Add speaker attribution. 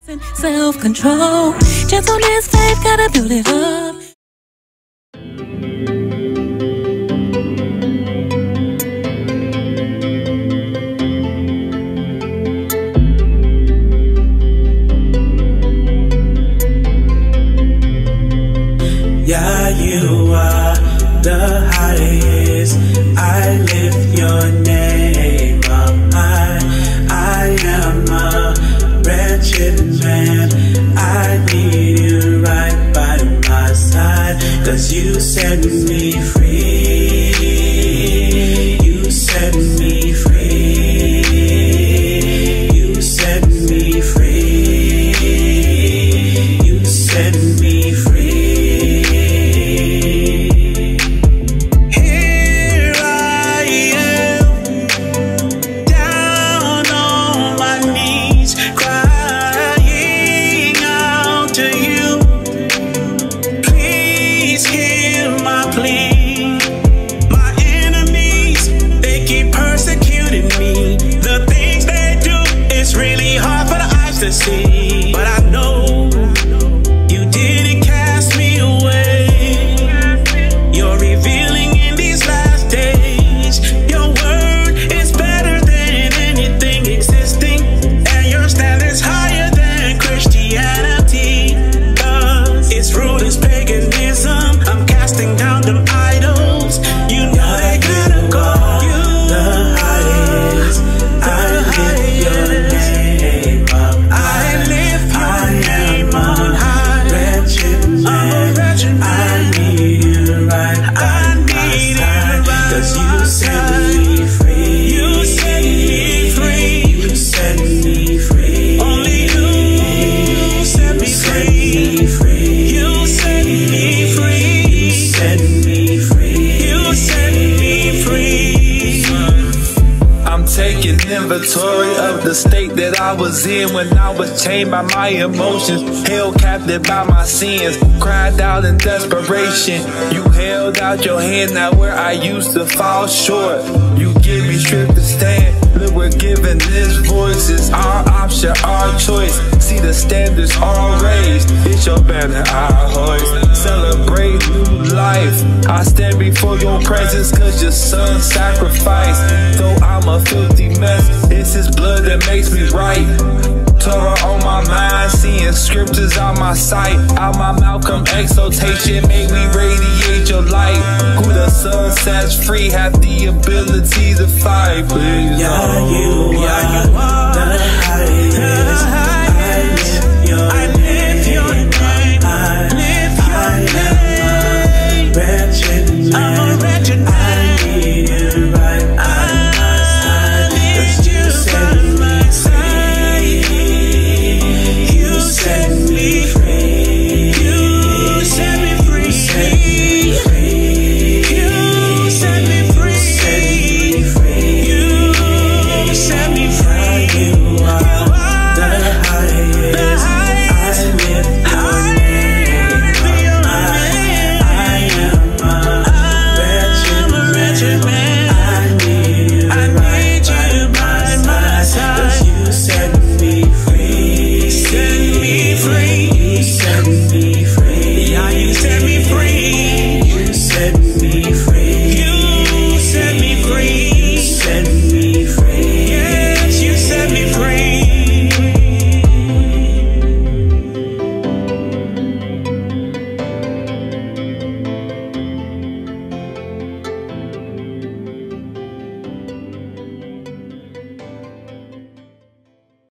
Speaker 1: Self-control, gentleness, faith, gotta build it up.
Speaker 2: Yeah, you are the highest. I lift your name up high. I am a wretched man. I need you right by my side, 'cause you set me free. You set me free. You set me free. You set me free. See, but I know you didn't cast me away. You're revealing in these last days. Your word is better than anything existing, and your standards higher than Christianity. 'Cause its root is paganism. I'm casting down them idols. You know they gotta go. The highest, I lift your name.
Speaker 3: Taking inventory of the state that I was in when I was chained by my emotions, held captive by my sins, cried out in desperation. You held out your hand, now where I used to fall short, you give me strength to stand. Look, we're giving this voices, our option, our choice. See the standards all raised, it's your banner, our hoist. Celebrate new life, I stand before your presence 'cause your son sacrificed. Though I'm a filthy mess, it's his blood that makes me right. Torah on my mind, seeing scriptures on my sight. Out my mouth come exaltation, make me radiate your light. Who the sun sets free have the ability to fight. Please,
Speaker 2: yeah, you are.